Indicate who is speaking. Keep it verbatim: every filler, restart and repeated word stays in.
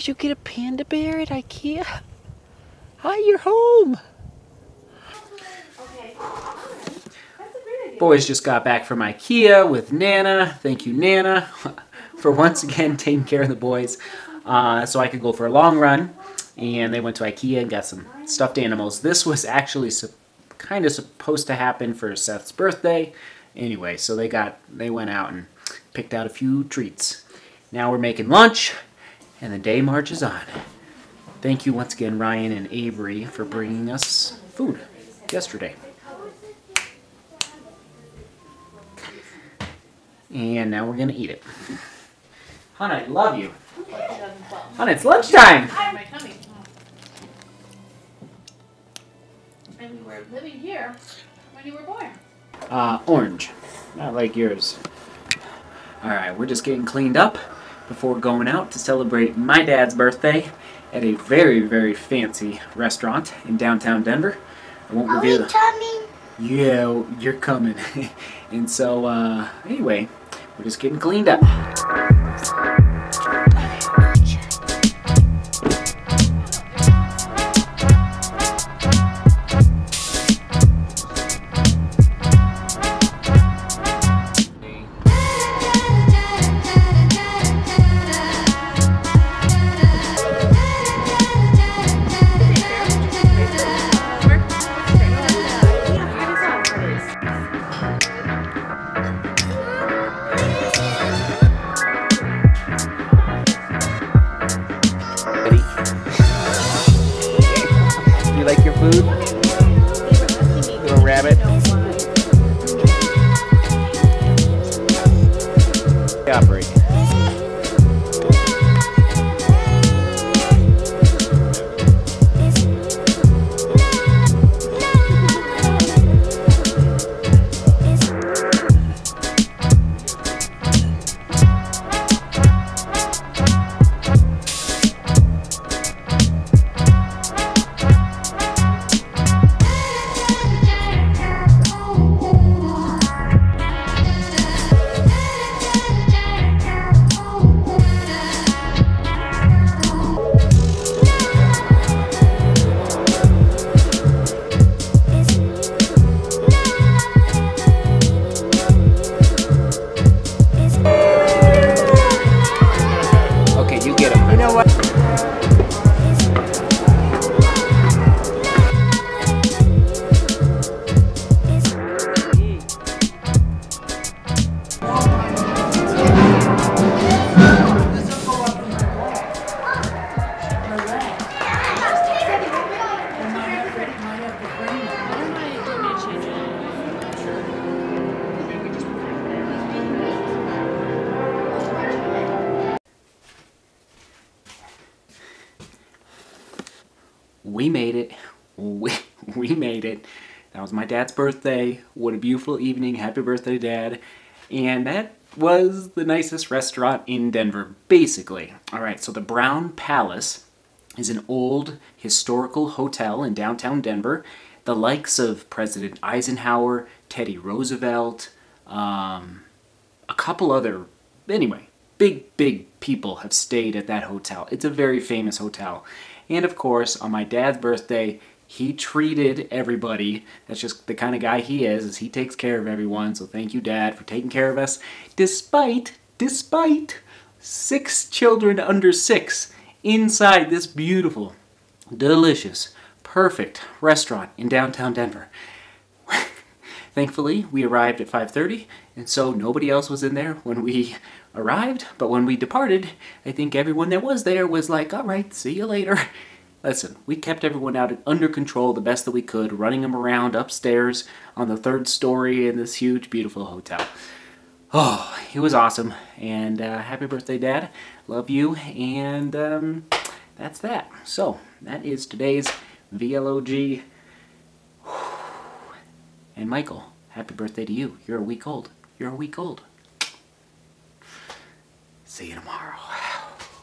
Speaker 1: Did you get a panda bear at IKEA? Hi, you're home.
Speaker 2: Okay.
Speaker 1: Boys just got back from IKEA with Nana. Thank you, Nana, for once again taking care of the boys uh, so I could go for a long run. And they went to IKEA and got some stuffed animals. This was actually kind of supposed to happen for Seth's birthday. Anyway, so they got they went out and picked out a few treats. Now we're making lunch, and the day marches on. Thank you once again, Ryan and Avery, for bringing us food yesterday. And now we're gonna eat it. Hon, I love you. Hon, it's lunchtime.
Speaker 2: My tummy. And we were living here when you were born.
Speaker 1: Uh, orange. Not like yours. Alright, we're just getting cleaned up before going out to celebrate my dad's birthday at a very, very fancy restaurant in downtown Denver. I won't
Speaker 3: Are
Speaker 1: reveal.
Speaker 3: we coming?
Speaker 1: Yeah, you're coming. And so, uh, anyway, we're just getting cleaned up. You like your food? Little rabbit. Operate. Okay, you get him. You know what? We made it. We, we made it. That was my dad's birthday. What a beautiful evening. Happy birthday, Dad. And that was the nicest restaurant in Denver, basically. All right, so the Brown Palace is an old historical hotel in downtown Denver. The likes of President Eisenhower, Teddy Roosevelt, um, a couple other, anyway, big, big people have stayed at that hotel. It's a very famous hotel. And of course, on my dad's birthday, he treated everybody. That's just the kind of guy he is, is he takes care of everyone. So thank you, Dad, for taking care of us. Despite, despite six children under six inside this beautiful, delicious, perfect restaurant in downtown Denver. Thankfully, we arrived at five thirty, and so nobody else was in there when we arrived. But when we departed, I think everyone that was there was like, all right, see you later. Listen, we kept everyone out under control the best that we could, running them around upstairs on the third story in this huge, beautiful hotel. Oh, it was awesome. And uh, happy birthday, Dad. Love you. And um, that's that. So, that is today's V L O G. And Michael, happy birthday to you. You're a week old. You're a week old. See you tomorrow.